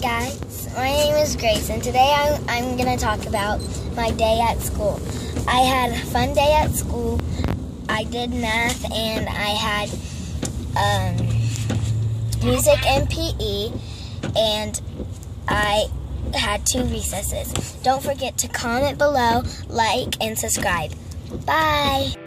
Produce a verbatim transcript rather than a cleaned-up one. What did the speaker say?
guys, my name is Grace, and today I'm, I'm going to talk about my day at school. I had a fun day at school. I did math, and I had um, music and P E, and I had two recesses. Don't forget to comment below, like, and subscribe. Bye!